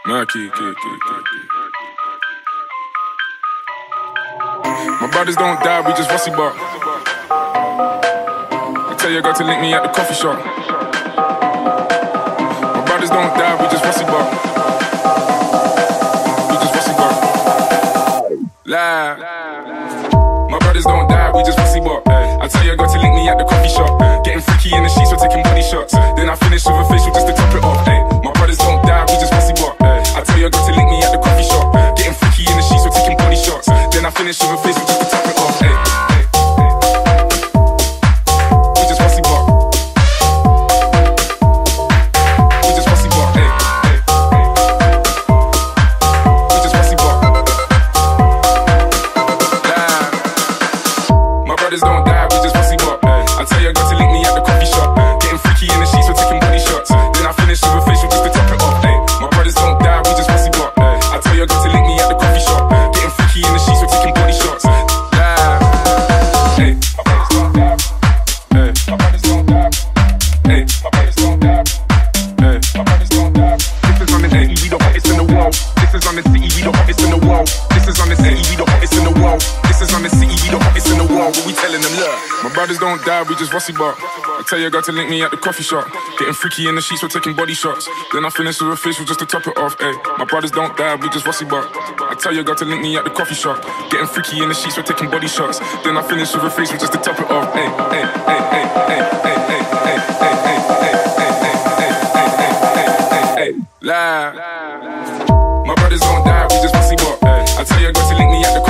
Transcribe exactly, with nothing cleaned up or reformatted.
Murky, key, key, key, key. My brothers don't die, we just rusty bark. I tell your girl to link me at the coffee shop. My brothers don't die, we just rusty bark. We just rusty bark. Lie. My brothers don't die, we just rusty bark. I tell your girl to link me at the coffee shop. Getting freaky in the sheets, we're taking body shots. Then I finish with a facial just to top it off. My brothers don't die, we just rusty bark. I tell your girl to link me at the coffee shop. Getting freaky in the sheets, we're taking body shots. Then I finish with a facial just to top it off. Ay, ay, ay. We just rusty bark. We just rusty bark. Ay, ay, ay. We just rusty bark. Nah. My brothers don't die, we just rusty bark. I tell your girl to link me at the coffee shop. Getting freaky in the sheets, we're taking body shots. Then I finish with a facial just to top it off. Ay, my brothers don't die, we just rusty bark. I tell your girl to link me at the coffee shop. Getting freaky in the sheets, we're taking body shots. Nah. Hey, my brothers don't die. Hey, my brothers don't die. Hey, my brothers don't die. Hey, my brothers don't die. This is on the city, we the hottest in the world. This is on the city, we the hottest in the world. This is on the city, we the hottest in the world. This is on the city, we the hottest in the world. What we telling them, look. My brothers don't die, we just rusty bark. I tell your girl to link me at the coffee shop. Getting freaky in the sheets, we're taking body shots. Then I finish with a facial just to top it off. Ay, my brothers don't die, we just rusty bark. I tell your girl to link me at the coffee shop. Getting freaky in the sheets, we're taking body shots. Then I finish with a facial just to top it off. Ay, ay, ay, ay, ay, ay, ay, ay, ay, ay, ay, ay, ay, ay, ay, ay, lie. My brothers don't die, we just rusty bark. I tell your girl to link me at the